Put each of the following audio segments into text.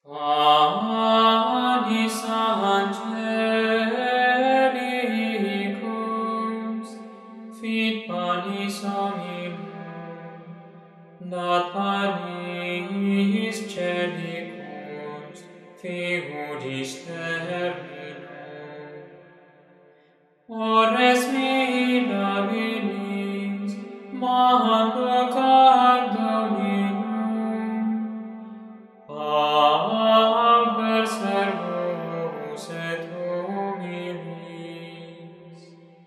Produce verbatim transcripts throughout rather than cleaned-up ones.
Panis angelicus, fit panis hominum, dat panis celicus, figudis terminum. Ores mirabilis, manducat Dominum, Alber servus et humilis.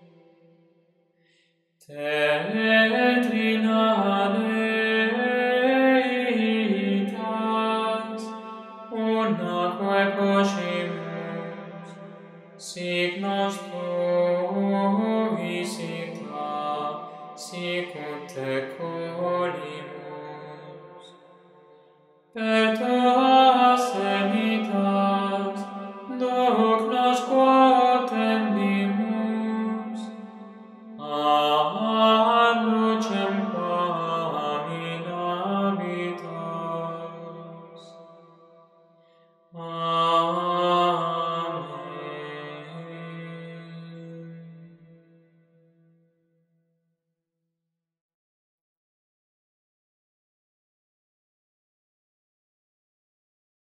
Tetrina deitas, unaque poscimus, sic nos tuis ita, sic ut te colimus. Per